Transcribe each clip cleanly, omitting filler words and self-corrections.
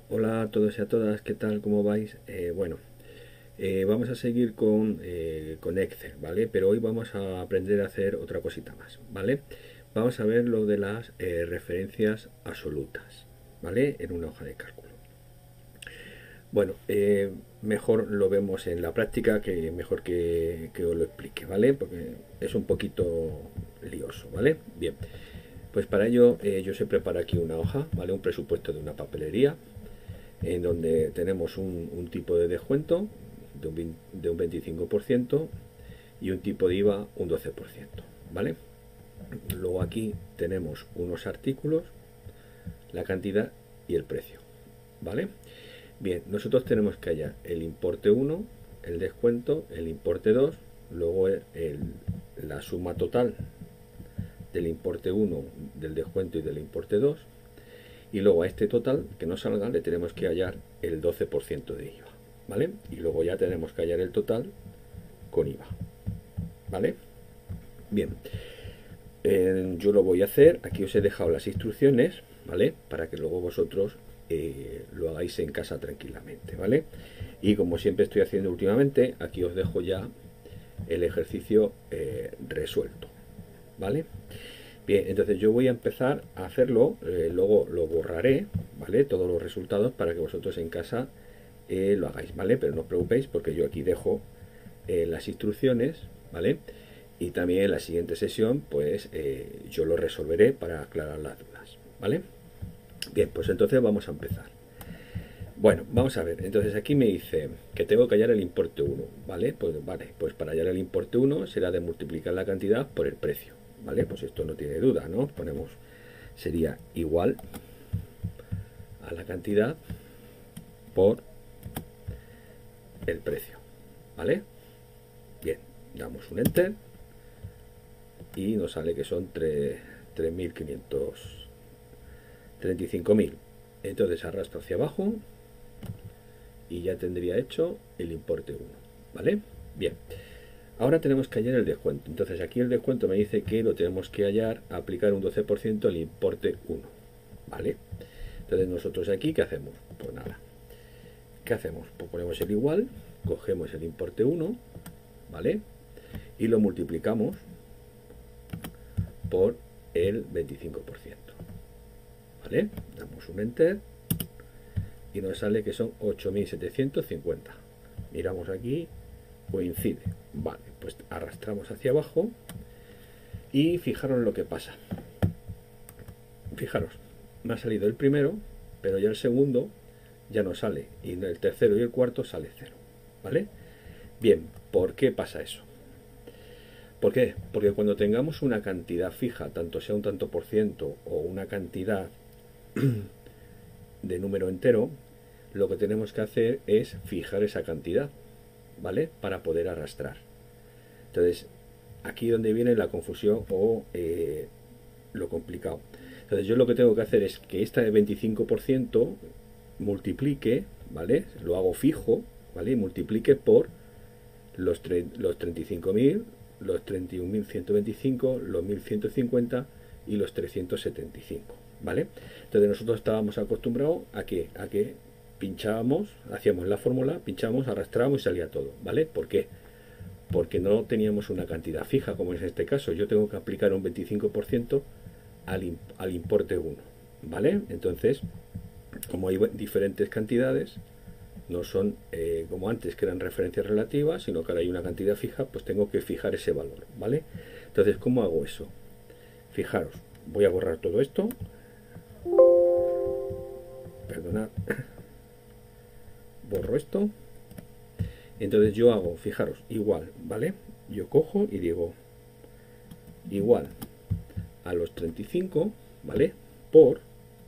Hola a todos y a todas, ¿qué tal? ¿Cómo vais? Vamos a seguir con Excel, ¿vale? Pero hoy vamos a aprender a hacer otra cosita más, ¿vale? Vamos a ver lo de las referencias absolutas, ¿vale? En una hoja de cálculo. Bueno, mejor lo vemos en la práctica que mejor que os lo explique, ¿vale? Porque es un poquito lioso, ¿vale? Bien, pues para ello yo se preparo aquí una hoja, ¿vale? Un presupuesto de una papelería en donde tenemos un tipo de descuento de un 25% y un tipo de IVA un 12%, ¿vale? Luego aquí tenemos unos artículos, la cantidad y el precio, ¿vale? Bien, nosotros tenemos que hallar el importe 1, el descuento, el importe 2, luego la suma total del importe 1, del descuento y del importe 2, y luego a este total que nos salga le tenemos que hallar el 12% de IVA, ¿vale? Y luego ya tenemos que hallar el total con IVA, ¿vale? Bien, yo lo voy a hacer, aquí os he dejado las instrucciones, ¿vale? Para que luego vosotros lo hagáis en casa tranquilamente, ¿vale? Y como siempre estoy haciendo últimamente, aquí os dejo ya el ejercicio resuelto, ¿vale? Bien, entonces yo voy a empezar a hacerlo, luego lo borraré, ¿vale? Todos los resultados para que vosotros en casa lo hagáis, ¿vale? Pero no os preocupéis porque yo aquí dejo las instrucciones, ¿vale? Y también en la siguiente sesión, pues yo lo resolveré para aclarar las dudas, ¿vale? Bien, pues entonces vamos a empezar. Bueno, vamos a ver, entonces aquí me dice que tengo que hallar el importe 1, ¿vale? Pues para hallar el importe 1 será de multiplicar la cantidad por el precio, ¿vale? Pues esto no tiene duda, ¿no? Ponemos, sería igual a la cantidad por el precio, ¿vale? Bien, damos un enter y nos sale que son 3.535.000. Entonces arrastro hacia abajo y ya tendría hecho el importe 1, ¿vale? Bien, ahora tenemos que hallar el descuento. Entonces aquí el descuento me dice que lo tenemos que hallar, aplicar un 12% al importe 1, ¿vale? Entonces nosotros aquí, ¿qué hacemos? Pues nada, ¿qué hacemos? Pues ponemos el igual, cogemos el importe 1, ¿vale? Y lo multiplicamos por el 25%, ¿vale? Damos un enter y nos sale que son 8.750. Miramos aquí, coincide, vale, pues arrastramos hacia abajo y fijaros lo que pasa. Fijaros, me ha salido el primero, pero ya el segundo ya no sale, y el tercero y el cuarto sale 0, ¿vale? Bien, ¿por qué pasa eso? ¿Por qué? Porque cuando tengamos una cantidad fija, tanto sea un tanto por ciento o una cantidad de número entero, lo que tenemos que hacer es fijar esa cantidad, ¿vale? Para poder arrastrar. Entonces, aquí donde viene la confusión o lo complicado. Entonces, yo lo que tengo que hacer es que esta de 25% multiplique, ¿vale? Lo hago fijo, ¿vale? Y multiplique por los 35.000, los 31.125, los 1.150 y los 375, ¿vale? Entonces nosotros estábamos acostumbrados a que pinchábamos, hacíamos la fórmula, pinchábamos, arrastrábamos y salía todo, ¿vale? ¿Por qué? Porque no teníamos una cantidad fija, como es en este caso. Yo tengo que aplicar un 25% al importe 1, ¿vale? Entonces, como hay diferentes cantidades, no son como antes, que eran referencias relativas, sino que ahora hay una cantidad fija, pues tengo que fijar ese valor, ¿vale? Entonces, ¿cómo hago eso? Fijaros, voy a borrar todo esto. Perdonad. Borro esto. Entonces yo hago, fijaros, igual, ¿vale? Yo cojo y digo igual a los 35, ¿vale? Por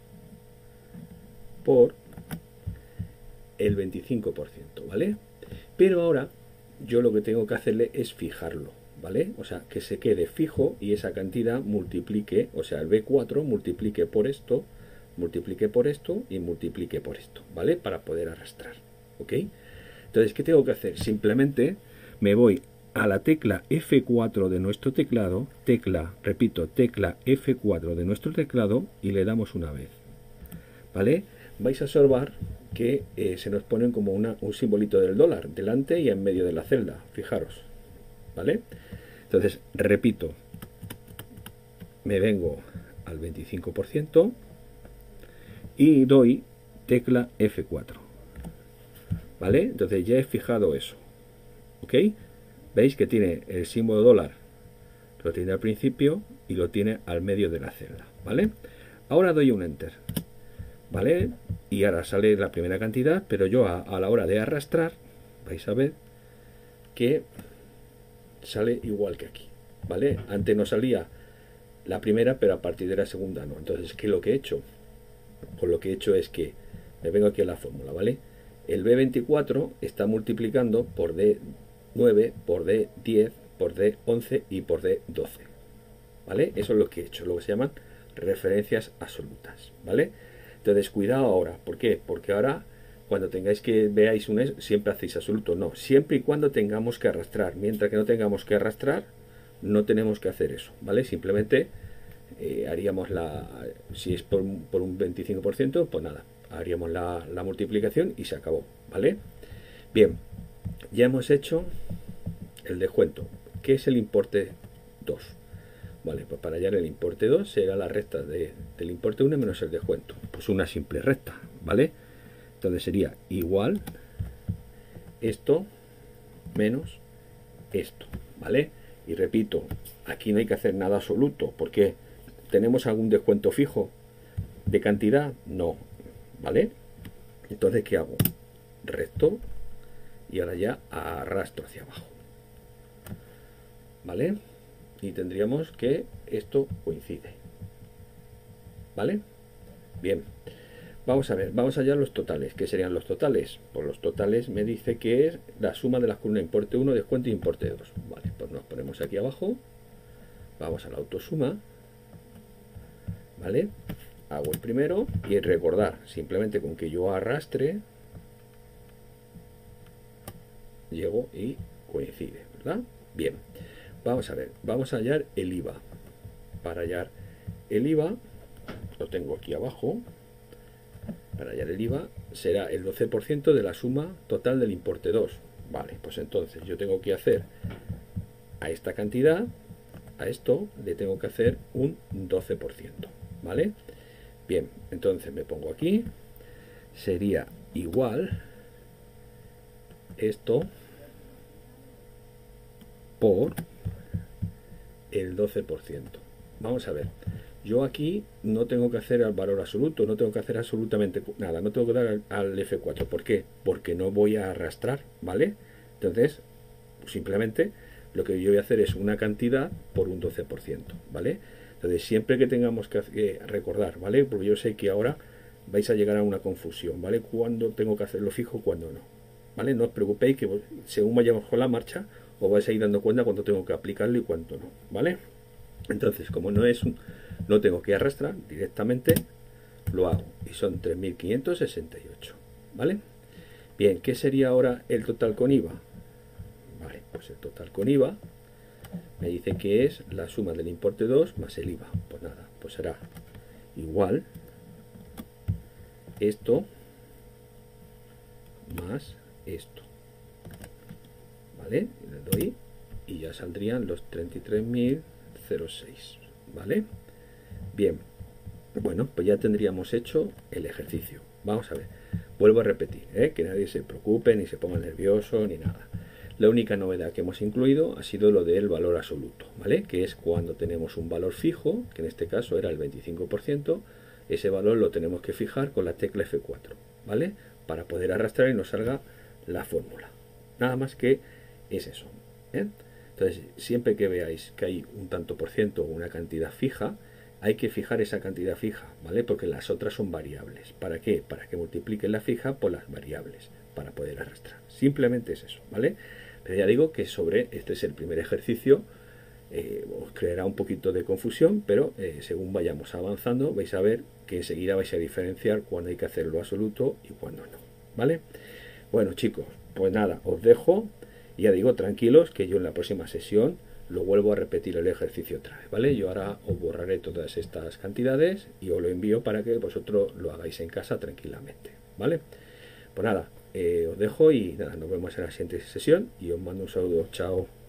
el 25%, ¿vale? Pero ahora yo lo que tengo que hacerle es fijarlo, ¿vale? O sea, que se quede fijo y esa cantidad multiplique, o sea, el B4 multiplique por esto y multiplique por esto, ¿vale? Para poder arrastrar, ¿ok? Entonces, ¿qué tengo que hacer? Simplemente me voy a la tecla F4 de nuestro teclado, tecla F4 de nuestro teclado y le damos una vez, ¿vale? vais a observar que se nos ponen como un simbolito del dólar delante y en medio de la celda, fijaros, ¿vale? Entonces, repito, me vengo al 25% y doy tecla F4, ¿vale? Entonces ya he fijado eso, ¿ok? Veis que tiene el símbolo dólar, lo tiene al principio y lo tiene al medio de la celda, ¿vale? Ahora doy un enter, ¿vale? Y ahora sale la primera cantidad, pero yo a la hora de arrastrar, vais a ver que sale igual que aquí, ¿vale? Antes no salía la primera, pero a partir de la segunda no. Entonces, ¿qué es lo que he hecho? Pues lo que he hecho es que me vengo aquí a la fórmula, ¿vale? El B24 está multiplicando por D9, por D10, por D11 y por D12, ¿vale? Eso es lo que he hecho, lo que se llaman referencias absolutas, ¿vale? Entonces, cuidado ahora. ¿Por qué? Porque ahora, cuando tengáis que veáis siempre hacéis absoluto. No, siempre y cuando tengamos que arrastrar. Mientras que no tengamos que arrastrar, no tenemos que hacer eso, ¿vale? Simplemente haríamos si es por un 25%, pues nada, haríamos la multiplicación y se acabó, ¿vale? Bien, ya hemos hecho el descuento. ¿Qué es el importe 2? Vale, pues para hallar el importe 2 será la recta del importe 1 menos el descuento. Pues una simple recta, ¿vale? Entonces sería igual esto menos esto, ¿vale? Y repito, aquí no hay que hacer nada absoluto, porque ¿tenemos algún descuento fijo de cantidad? No, ¿vale? Entonces, ¿qué hago? Resto y ahora ya arrastro hacia abajo, ¿vale? Y tendríamos que esto coincide, ¿vale? Bien, vamos a ver, vamos allá a los totales. ¿Qué serían los totales? Pues los totales me dice que es la suma de las columnas importe 1, descuento y importe 2. Vale, pues nos ponemos aquí abajo, vamos a la autosuma, ¿vale? Hago el primero y recordar, simplemente con que yo arrastre, llego y coincide, ¿verdad? Bien. Vamos a ver, vamos a hallar el IVA. Para hallar el IVA, lo tengo aquí abajo. Para hallar el IVA será el 12% de la suma total del importe 2. Vale, pues entonces yo tengo que hacer a esta cantidad, a esto, le tengo que hacer un 12%. ¿Vale? Bien, entonces me pongo aquí. Sería igual esto por el 12%. Vamos a ver, yo aquí no tengo que hacer el valor absoluto, no tengo que hacer absolutamente nada, no tengo que dar al F4. ¿Por qué? Porque no voy a arrastrar, ¿vale? Entonces, simplemente lo que yo voy a hacer es una cantidad por un 12%, ¿vale? Entonces, siempre que tengamos que recordar, ¿vale? Porque yo sé que ahora vais a llegar a una confusión, ¿vale? Cuándo tengo que hacerlo fijo, cuándo no, ¿vale? No os preocupéis que según vayamos con la marcha, os vais a ir dando cuenta cuánto tengo que aplicarlo y cuánto no, ¿vale? Entonces, como no tengo que arrastrar directamente, lo hago y son 3.568, ¿vale? Bien, ¿qué sería ahora el total con IVA? Vale, pues el total con IVA me dice que es la suma del importe 2 más el IVA. Pues nada, pues será igual esto más esto, ¿vale? Le doy y ya saldrían los 33.006, ¿vale? Bien, bueno, pues ya tendríamos hecho el ejercicio. Vamos a ver, vuelvo a repetir, que nadie se preocupe, ni se ponga nervioso, ni nada. La única novedad que hemos incluido ha sido lo del valor absoluto, ¿vale? Que es cuando tenemos un valor fijo, que en este caso era el 25%, ese valor lo tenemos que fijar con la tecla F4, ¿vale? Para poder arrastrar y nos salga la fórmula. Nada más que es eso, ¿eh? Entonces, siempre que veáis que hay un tanto por ciento o una cantidad fija, hay que fijar esa cantidad fija, ¿vale? Porque las otras son variables. ¿Para qué? Para que multipliquen la fija por las variables, para poder arrastrar. Simplemente es eso, ¿vale? Pero ya digo que este es el primer ejercicio, os creará un poquito de confusión, pero según vayamos avanzando vais a ver que enseguida vais a diferenciar cuándo hay que hacer lo absoluto y cuándo no, ¿vale? Bueno, chicos, pues nada, os dejo y ya digo, tranquilos, que yo en la próxima sesión lo vuelvo a repetir el ejercicio otra vez, ¿vale? Yo ahora os borraré todas estas cantidades y os lo envío para que vosotros lo hagáis en casa tranquilamente, ¿vale? Pues nada, os dejo y nada, nos vemos en la siguiente sesión y os mando un saludo. Chao.